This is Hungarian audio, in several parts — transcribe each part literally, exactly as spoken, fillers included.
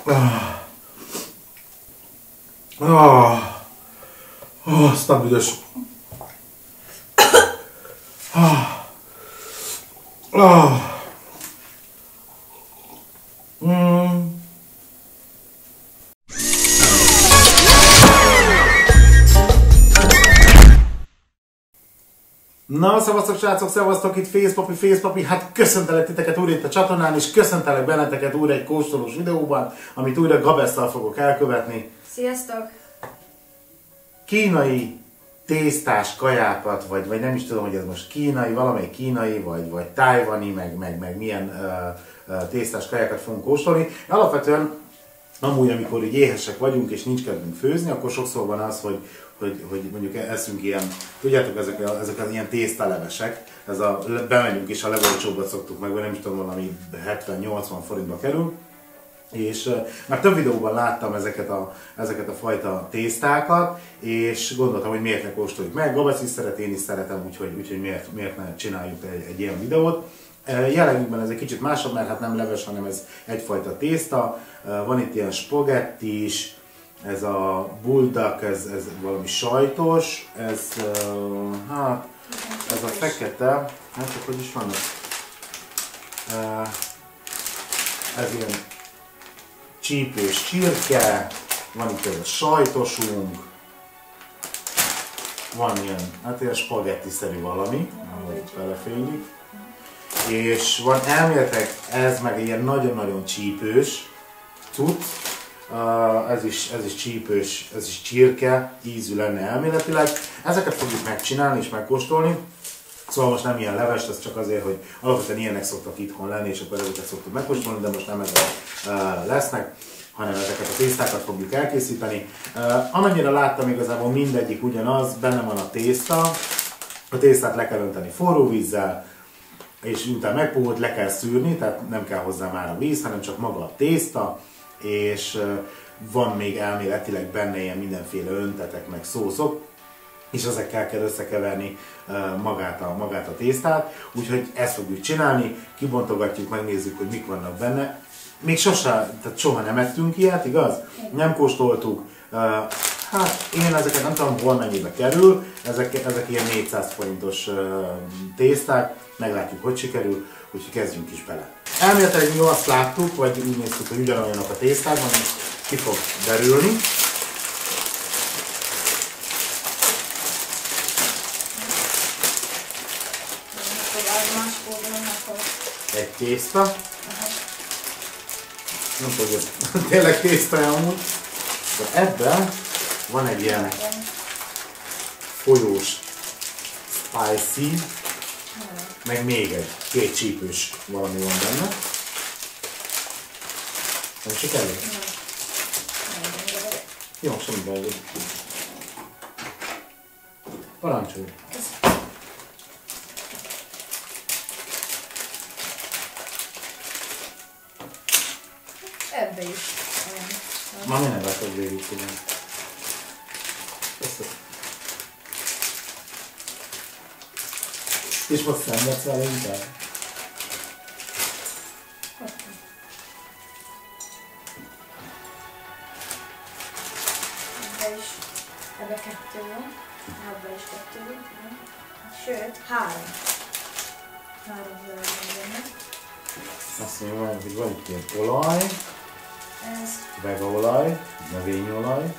Ah. Ah. Oh, aztán büdös. Ah. Ah. Mm. Na, szevasztok srácok, szevasztok, itt Fészpapi, Fészpapi, hát köszöntelek titeket újra itt a csatornán, és köszöntelek benneteket újra egy kóstolós videóban, amit újra Gabesszal fogok elkövetni. Sziasztok! Kínai tésztás kajákat, vagy, vagy nem is tudom, hogy ez most kínai, valamelyik kínai, vagy, vagy tájvani, meg, meg, meg milyen uh, uh, tésztás kajákat fogunk kóstolni. Alapvetően amúgy, amikor így éhesek vagyunk, és nincs kedvünk főzni, akkor sokszor van az, hogy, hogy, hogy mondjuk eszünk ilyen, tudjátok, ezek, a, ezek az ilyen tésztalevesek, ez a, bemegyünk és a legolcsóbbat szoktuk meg, vagy nem is tudom, valami hetven-nyolcvan forintba kerül. És uh, már több videóban láttam ezeket a, ezeket a fajta tésztákat, és gondoltam, hogy miért ne kóstoljuk meg. Gabesz is szeret, én is szeretem, úgyhogy, úgyhogy miért, miért ne csináljuk egy, egy ilyen videót. Uh, jelenlegben ez egy kicsit másabb, mert hát nem leves, hanem ez egyfajta tészta. Uh, van itt ilyen spagetti is, ez a buldak, ez, ez valami sajtos, ez, uh, hát, ez a fekete, hát csak hogy is van ez? Uh, ez ilyen csípős csirke, van itt ez a sajtosunk, van ilyen, hát ilyen spagetti-szerű valami, ahogy belefénylik, és van elméletek, ez meg ilyen nagyon-nagyon csípős cucc, uh, ez, is, ez is csípős, ez is csirke, ízű lenne elméletileg. Ezeket fogjuk megcsinálni és megkóstolni. Szóval most nem ilyen leves, ez csak azért, hogy alapvetően ilyenek szoktak itthon lenni, és akkor ezeket szoktuk megkóstolni, de most nem ezek uh, lesznek, hanem ezeket a tésztákat fogjuk elkészíteni. Uh, amennyire láttam, igazából mindegyik ugyanaz, benne van a tészta. A tésztát le kell önteni forró vízzel, és utána megpuhult, le kell szűrni, tehát nem kell hozzá már a víz, hanem csak maga a tészta, és uh, van még elméletileg benne ilyen mindenféle öntetek, meg szószok, és ezekkel kell összekeverni uh, magát, a, magát a tésztát, úgyhogy ezt fogjuk csinálni, kibontogatjuk, megnézzük, hogy mik vannak benne. Még sose, tehát soha nem ettünk ilyet, igaz? Nem kóstoltuk. Uh, hát én ezeket nem tudom, hol mennyibe kerül, ezek, ezek ilyen négyszáz forintos uh, tészták, meglátjuk, hogy sikerül, úgyhogy kezdjünk is bele. Elméletileg mi azt láttuk, vagy úgy néztük, hogy ugyanolyanok a tészták, amit ki fog derülni. Egy tészta. Aha. Nem tudja, tényleg tészta amúgy. De ebben van egy ilyen folyós spicy, meg még egy két csípős valami van benne. Nem sikerül? Jó, semmi baj. Parancsolj! Ebbe is olyan. Ma mi nem látod végig, igen. És most szenvedsz vele inkább? Ebbe is, ebbe kettő van, ebbe is kettő van, sőt, három. Három zöld van benne. Azt mondja, hogy van itt ilyen olaj, ez vegaolaj, növényolaj.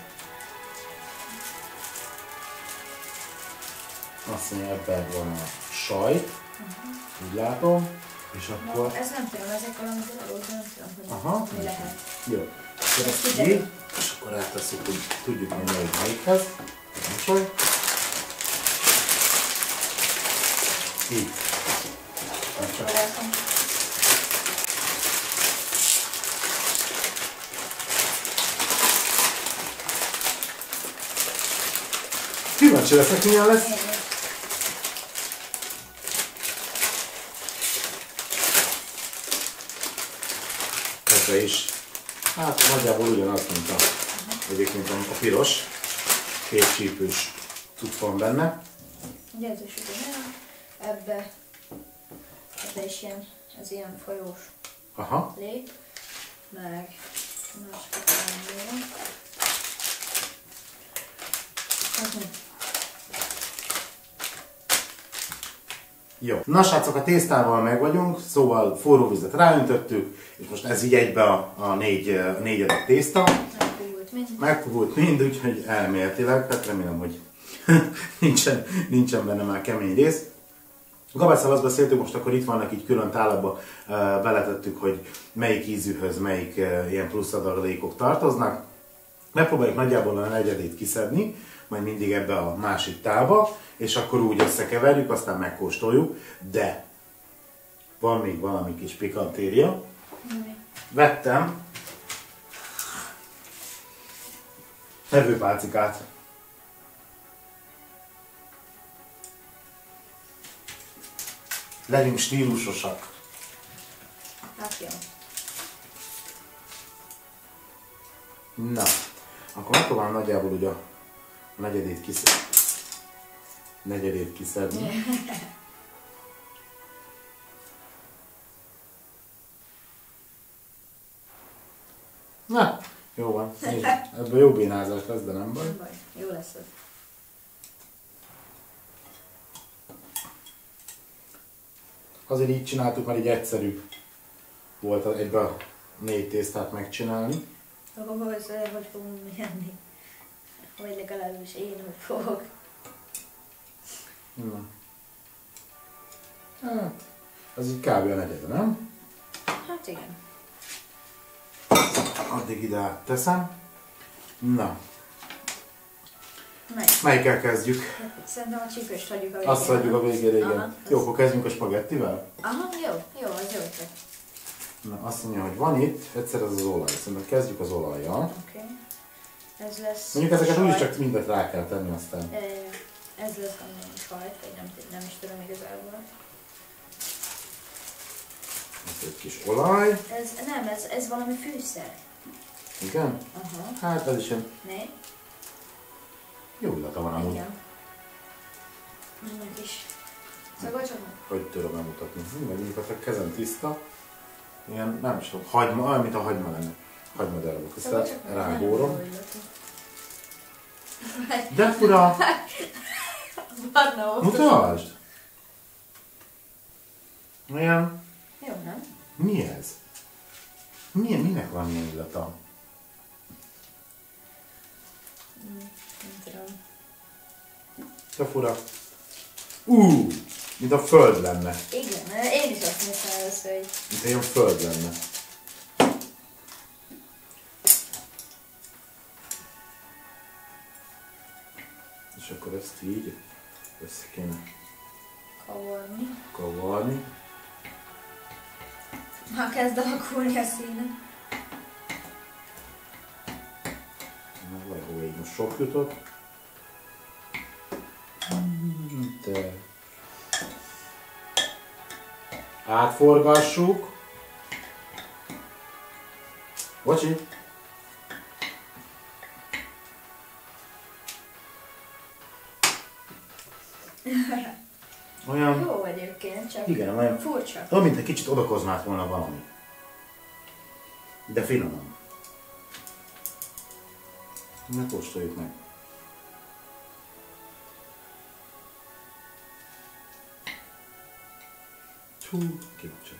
Azt mondja, ebben van a sajt, uh-huh. Úgy látom, és akkor... Na, ez nem tudom, ezek valami dolgok, nem tudom, hogy aha, mi lehet. jó, akkor ezt így, és akkor átesszük, hogy tudjuk, hogy melyik melyikhez. Mosoly. Így. Kíváncsi leszek, milyen lesz. Ebbe is. Hát nagyjából ugyanaz, mint a, egyébként a piros. Két csípős cucc van benne. Ugye ez is ugyanaz. Ebbe, ebbe is ilyen, ez ilyen folyós aha. lé. Meg Jó. Na srácok, a tésztával meg vagyunk, szóval forró vizet ráöntöttük, és most ez így egybe a, a, négy, a négy adag tészta. Megpugult mind. Megpugult mind, úgyhogy elméletileg, tehát remélem, hogy nincsen, nincsen benne már kemény rész. Gabásszal azt beszéltük, most akkor itt vannak így külön tálakba, uh, beletettük, hogy melyik ízűhöz melyik uh, ilyen plusz adalékok tartoznak. Megpróbáljuk nagyjából a negyedét kiszedni, majd mindig ebbe a másik tálba, és akkor úgy összekeverjük, aztán megkóstoljuk, de van még valami kis pikantéria. Vettem evőpálcikát. Legyünk stílusosak. Hát jó. Na, akkor megpróbálom nagyjából ugye a negyedét kiszedni. Negyedét kiszedni. Na, jó van. Ebből jó bénázás lesz, de nem baj. Nem baj, jó lesz az. Azért így csináltuk, mert így egyszerűbb volt egybe a négy tésztát megcsinálni. Akkor hogy, hogy fogunk menni? Vagy legalábbis én, hogy fogok. Na. Hát, az így kb. A negyede, nem? Hát igen. Addig ide teszem. Na. Melyik? Melyikkel kezdjük? Szerintem a csípőst hagyjuk a végére. Azt hagyjuk a végére, igen. Aha, Jó, az... akkor kezdjünk a spagettivel? Aha, jó, jó, az jó ötlet. Na, azt mondja, hogy van itt, egyszer ez az olaj. Szerintem kezdjük az olajjal. Oké. Okay. Ez lesz... Mondjuk ezeket sajt. úgyis csak mindet rá kell tenni aztán. E, ez lesz a sajt, vagy nem, nem is tudom igazából. Ez egy kis olaj. Ez, nem, ez, ez valami fűszer. Igen? Aha. Hát ez is ilyen Ne? jó illata van amúgy. Igen. Ennek is. Szóval csak Hogy tudom bemutatni. Mondjuk a kezem tiszta. Ilyen, nem is tudom, hagyma, olyan, mint a hagyma lenne. Hagyma darabok. Ezt rágórom. De fura! Barna Mutasd! Olyan... Jó, nem? Mi ez? Milyen, minek van ilyen illata? Nem tudom. De fura. Ú, mint a föld lenne. Igen, én is azt mondtam először, hogy... Mint ilyen föld lenne. És akkor ezt így össze kéne Kavarni. kavarni. Ha kezd alakulni a színe. Na, valahol így most sok jutott. De... Átforgassuk. Bocsi. Olyan... Jó egyébként, csak Igen, olyan... furcsa. Tudom, mint egy kicsit odakoznált volna valami. De finoman. Ne kóstoljuk meg. Hú, kíváncsi.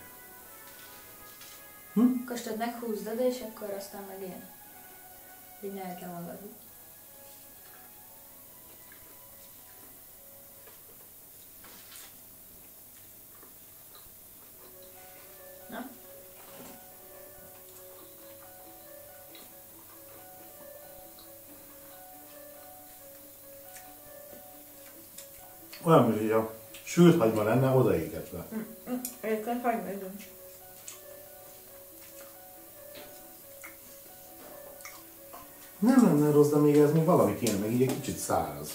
Hm? Kóstold meg, húzd oda, és akkor aztán meg ilyen. Így ne kell magad. Na? Olyan, mint hogy a sült hagyma lenne odaégetve. Egyébként hagyma izom. Nem lenne rossz, de még ez még valami kéne, meg így egy kicsit száraz.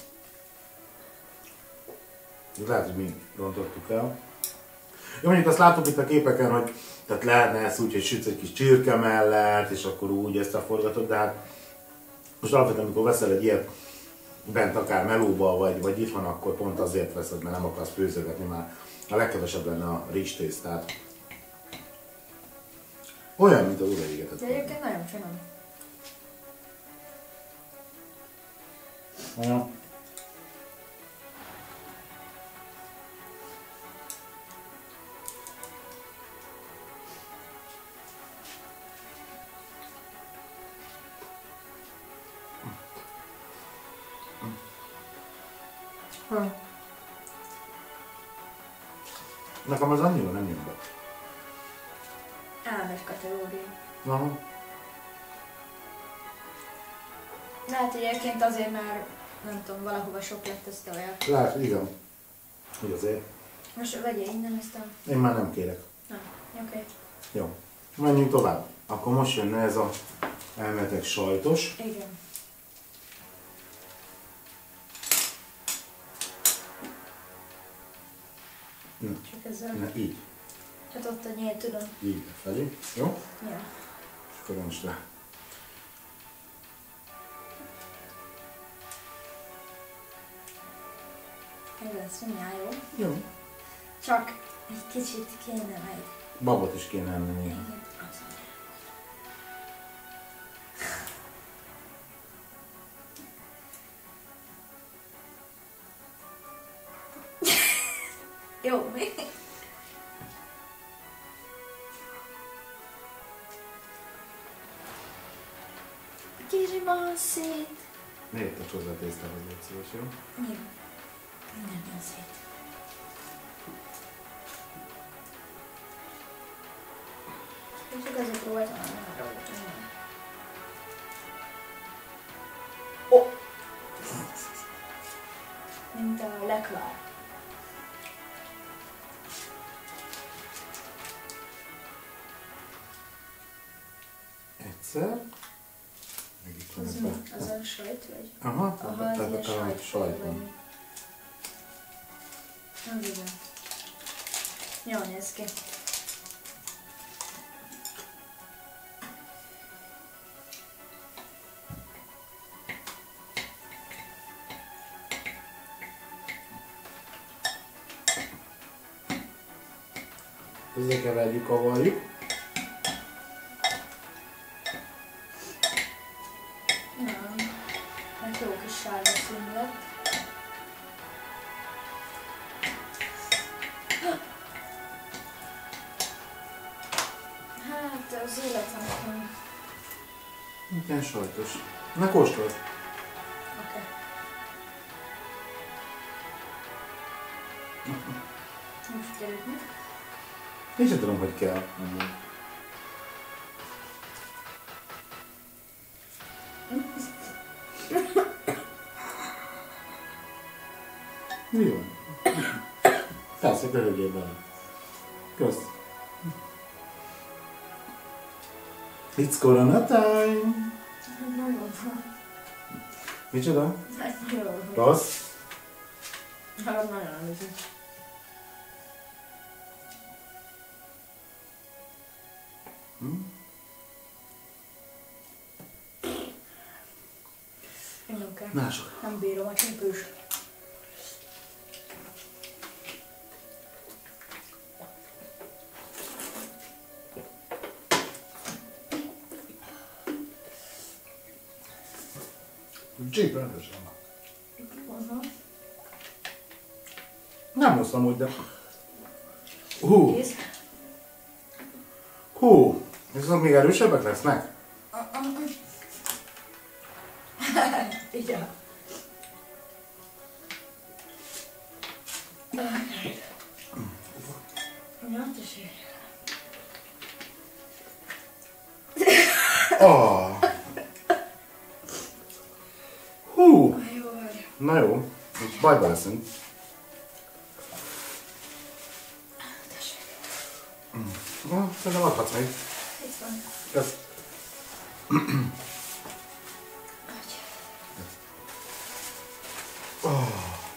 Lehet, hogy mi rontottuk el. Jó, mondjuk azt látom itt a képeken, hogy tehát lehetne ezt úgy, hogy sütsz egy kis csirke mellett, és akkor úgy ezt forgatod, de hát most alapvetően, amikor veszel egy ilyet bent akár melóba, vagy, vagy itthon, akkor pont azért veszed, mert nem akarsz főzögetni, már a legkevesebb lenne a rizstésztát. Olyan, mint az odaégetett. De egyébként nagyon finom. Ja. Ha. Nekem az annyira nem jön be. Elmes kategória. Aha. Lehet, hogy egyébként azért, mert nem tudom, valahova sok lett ezt a olyan. Lehet, igen. Hogy azért. Most vegyél innen ezt a... Én már nem kérek. Na, oké. Okay. Jó. Menjünk tovább. Akkor most jönne ez a elmetek sajtos. Igen. Na. Csak ezzel. Na, így. Hát ott a nyílt, tudom. Így felé. Jó? Ja. És akkor most le. Ez lesz mindjárt jó. Jó. Csak egy kicsit kéne meg. Babot is kéne enni még. Igen, az. Jó, mi? Kicsiban szét. Miért a hozzá tésztához légy szíves, jó? Jó. Minden jön szét. Csak azok voltam, nem arra voltam. Ó! Mint a lekvár. Egyszer. Meg itt van Az ez mi? be. Az a sajt vagy? Aha, Aha, ez tehát ilyen a talán sajt sajt vagy. van. Az igen. Jól néz ki. Összekeverjük, kavarjuk. Nem. Mert jó kis sárga szín lett. Hát az életem. Igen, sajtos. Na, kóstold. Oké. Okay. Most került mi? Én sem tudom, hogy kell. amúgy. Mi van? Persze, körülgél bele. Kösz. It's corona time! Nagyon. Micsoda? Nagyon. Rossz? Hát nagyon emlékszem. Hm? Nagyon kell. Mások. Nem bírom a csípős. Csíp rendesen van. Aha. Nem hoztam úgy, de... Hú, Kész. hú, viszont még erősebbek lesznek? Igen. Ja, tessék. Oh. Hú, Jó vagy. na jó, így bajba leszünk. Tessék. Na, szerintem adhatsz még. Itt van. Kösz. Oh.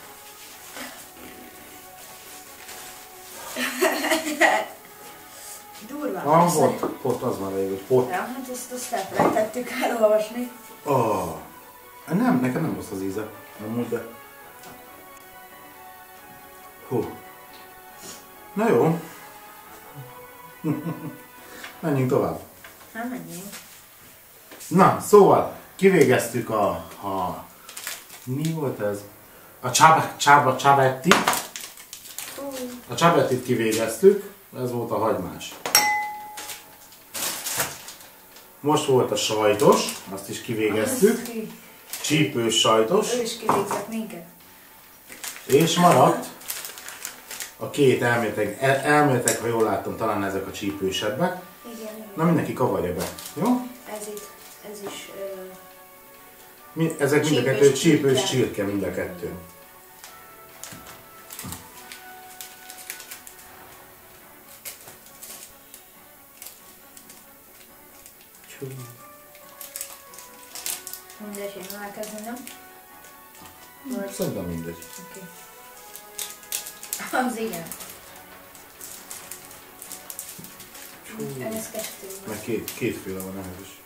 Durván. Ah, persze. port, port az már elég, hogy port. Ja, hát ezt, azt elfelejtettük elolvasni. Oh. Nem, nekem nem rossz az íze. Nem úgy, de... Hú. Na jó. Menjünk tovább. Hát menjünk. Na, szóval kivégeztük a, a Mi volt ez? A Csabetti. A Csabettit kivégeztük, ez volt a hagymás. Most volt a sajtos, azt is kivégeztük. Csípős sajtos. Ő is kivégzett minket. És maradt a két elméletek, el, elméletek, ha jól láttam, talán ezek a csípősebbek. Igen. Na mindenki kavarja be, jó? Ez itt, ez is... Uh, Mi, ezek mind a kettő csípős csirke, mind a kettő. Mindegy, én elkezdem, nem? Vagy... Szerintem mindegy. Oké. Okay. Az igen. Ez kettő. Meg két, kétféle van ehhez is.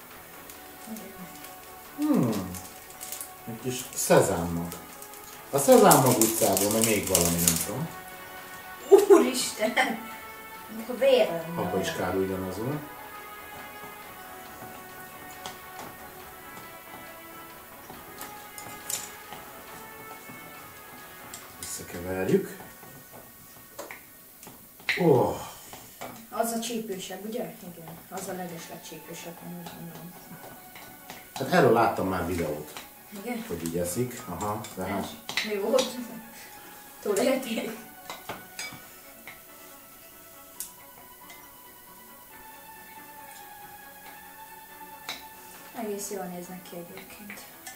Hmm. Egy kis szezámmag. A szezámmag utcából, meg még valami, nem tudom. Úristen! A vérem. Abba is kár ugyanazon. Összekeverjük. Oh. Az a csípősebb, ugye? Igen. Az a legesleg csípősebb, nem úgy mondom. Hát erről láttam már videót. Igen? Hogy így eszik. Aha, de hát... Mi volt? Túlélték? Egész jól néznek ki egyébként.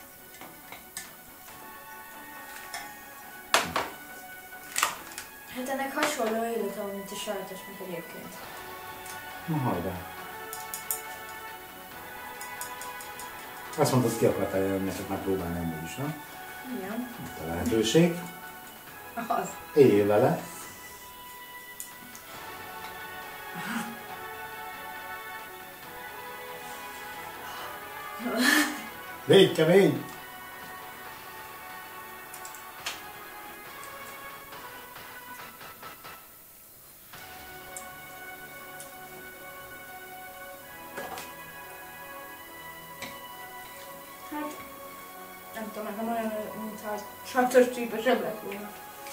Hát ennek hasonló illata van, mint a sajtosnak egyébként. Na hajrá! Azt mondtad, ki akartál jelenni, neked már próbálni amúgy is, nem? Igen. Itt a lehetőség. Az. Éljél vele. Légy kemény! Hát, nem tudom, nekem olyan, mintha a sajtos csípősebb lett volna.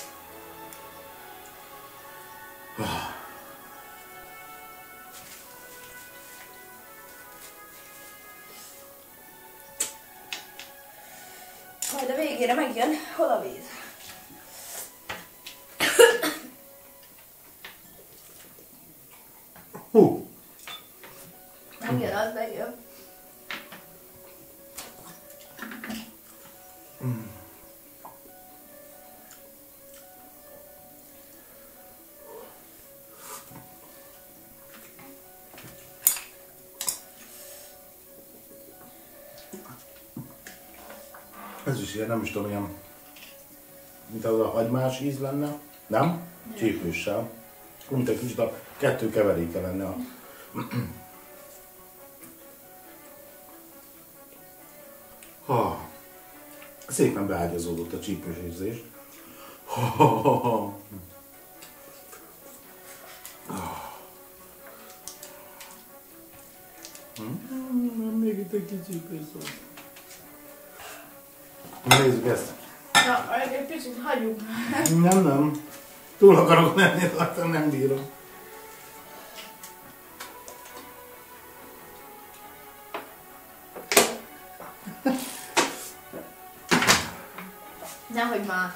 Majd a végére megjön, hol a víz. Hú! Megjön, az megjön. Mm. Ez is ilyen, nem is tudom, ilyen, mint az a hagymás íz lenne, nem? Csípőssel. Mint egy kicsit a kettő keveréke lenne a... Ha. Szépen beágyazódott a csípős érzés. Ha, ha, ha, ha. Hmm, még itt egy kicsi pészol. Nézzük ezt. Na, egy picit hagyjuk. Nem, nem. Túl akarok menni, aztán nem bírom. Nehogy már.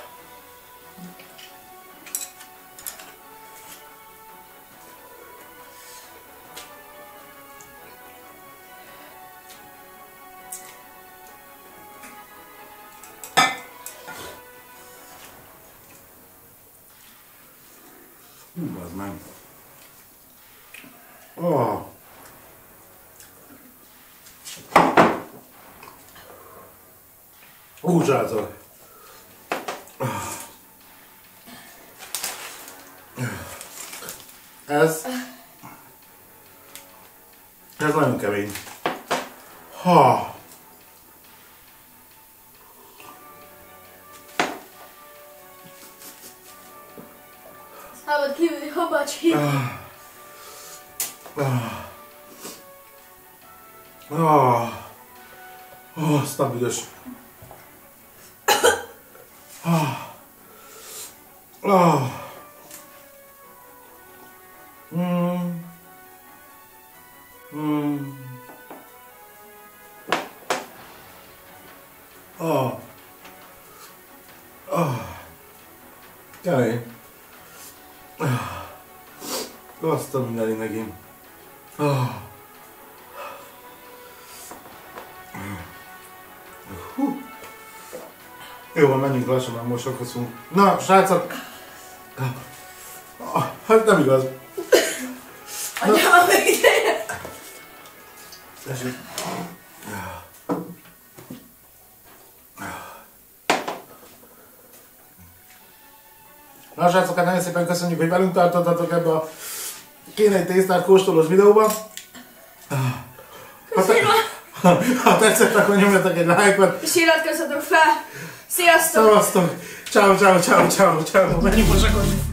Hú, az meg. Oh. Hú, srácok. Ez... Ez nagyon kemény. Ha. Szabad kívülni, habacsi. Ah. Ah. Ah. Oh, azt a büdös. Ah. Ah. Mm. Mm. Ah. Ah. Jaj. Azt a mindenit megint. Ah. Hú. Jó van, menjünk lassan, már mosakozunk. Na, srácok! Ah, hát nem igaz. Anyám, még ideje! Tessék. Na srácok, hát nagyon szépen köszönjük, hogy velünk tartottatok ebbe a kínai tésztát kóstolós videóba. Köszönöm! Ha tetszett, akkor nyomjatok egy lájkot. És iratkozzatok fel! Sziasztok! Szevasztok! Ciao, ciao, ciao, ciao, ciao. Menjünk mosakodni.